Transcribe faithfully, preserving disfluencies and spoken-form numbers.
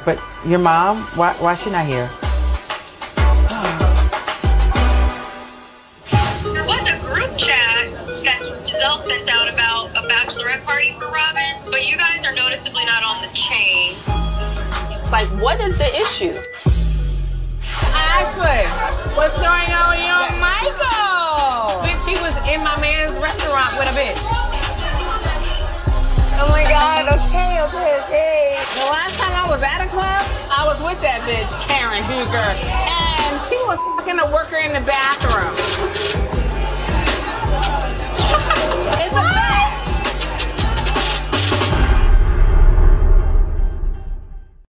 But your mom, why why is she not here? There was a group chat that Giselle sent out about a bachelorette party for Robin, but you guys are noticeably not on the chain. Like, what is the issue? Ashley, what's going on with you and Michael? Bitch, he was in my man's restaurant with a bitch. Oh my God, okay, okay, okay. The last time I was at a club, I was with that bitch, Karen Huger, and she was fucking a worker in the bathroom.